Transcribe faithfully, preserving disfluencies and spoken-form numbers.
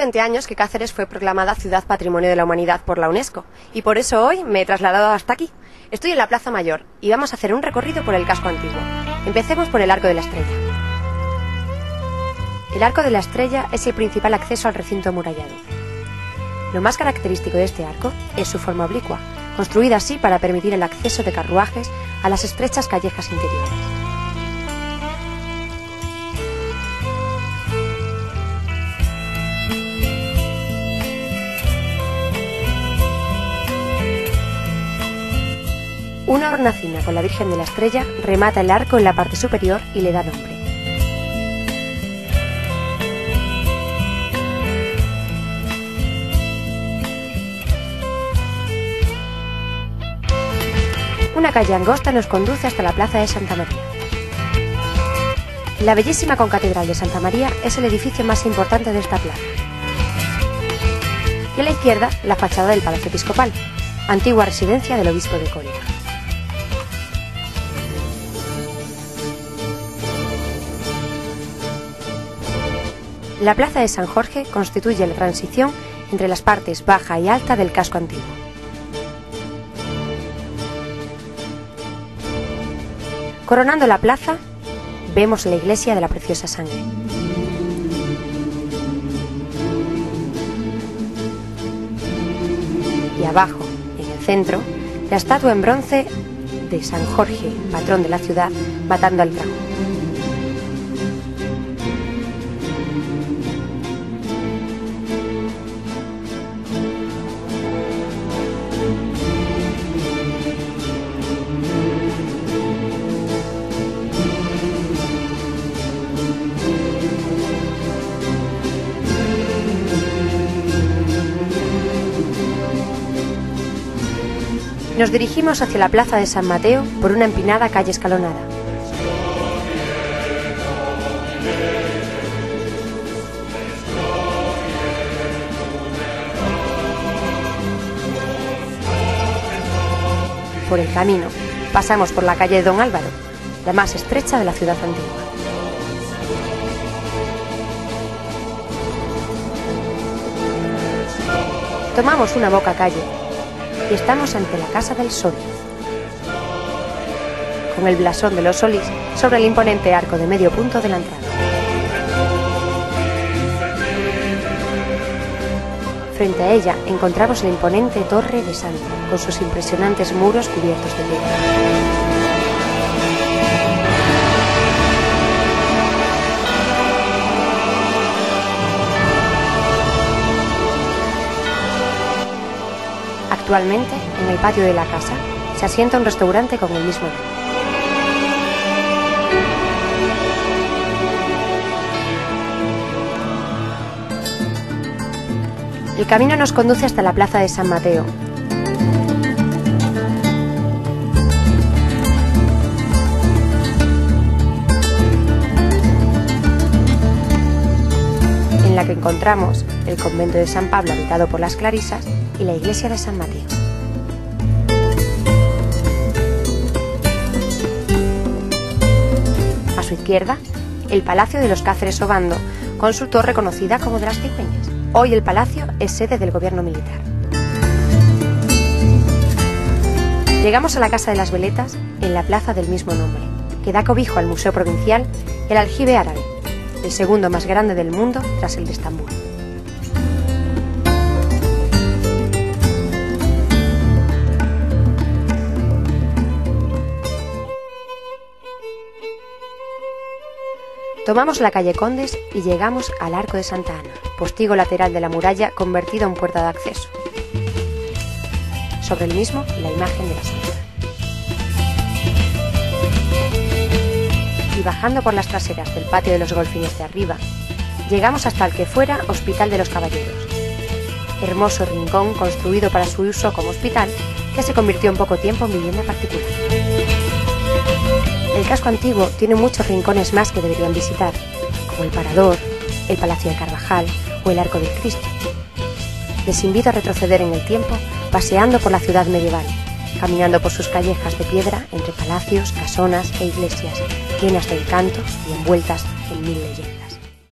veinte años que Cáceres fue proclamada Ciudad Patrimonio de la Humanidad por la UNESCO, y por eso hoy me he trasladado hasta aquí. Estoy en la Plaza Mayor y vamos a hacer un recorrido por el casco antiguo. Empecemos por el Arco de la Estrella. El Arco de la Estrella es el principal acceso al recinto amurallado. Lo más característico de este arco es su forma oblicua, construida así para permitir el acceso de carruajes a las estrechas callejas interiores. Una hornacina con la Virgen de la Estrella remata el arco en la parte superior y le da nombre. Una calle angosta nos conduce hasta la Plaza de Santa María. La bellísima concatedral de Santa María es el edificio más importante de esta plaza. Y a la izquierda, la fachada del Palacio Episcopal, antigua residencia del obispo de Córdoba. La Plaza de San Jorge constituye la transición entre las partes baja y alta del casco antiguo. Coronando la plaza, vemos la iglesia de la Preciosa Sangre. Y abajo, en el centro, la estatua en bronce de San Jorge, patrón de la ciudad, matando al dragón. Nos dirigimos hacia la Plaza de San Mateo por una empinada calle escalonada. Por el camino, pasamos por la calle de Don Álvaro, la más estrecha de la ciudad antigua. Tomamos una boca calle y estamos ante la Casa del Solís, con el blasón de los Solís sobre el imponente arco de medio punto de la entrada. Frente a ella encontramos la imponente Torre de Santa, con sus impresionantes muros cubiertos de piedra. Actualmente, en el patio de la casa, se asienta un restaurante con el mismo nombre. El camino nos conduce hasta la Plaza de San Mateo. En la que encontramos el convento de San Pablo habitado por las Clarisas y la iglesia de San Mateo. A su izquierda, el Palacio de los Cáceres Obando, con su torre conocida como de las Cigüeñas. Hoy el palacio es sede del gobierno militar. Llegamos a la Casa de las Veletas en la plaza del mismo nombre, que da cobijo al Museo Provincial y el Aljibe Árabe, el segundo más grande del mundo tras el de Estambul. Tomamos la calle Condes y llegamos al Arco de Santa Ana, postigo lateral de la muralla convertido en puerta de acceso. Sobre el mismo, la imagen de la Santa. Y bajando por las traseras del patio de los Golfines de arriba, llegamos hasta el que fuera Hospital de los Caballeros. Hermoso rincón construido para su uso como hospital, que se convirtió en poco tiempo en vivienda particular. El casco antiguo tiene muchos rincones más que deberían visitar, como el Parador, el Palacio de Carvajal o el Arco del Cristo. Les invito a retroceder en el tiempo paseando por la ciudad medieval, caminando por sus callejas de piedra entre palacios, casonas e iglesias, llenas de encanto y envueltas en mil leyendas.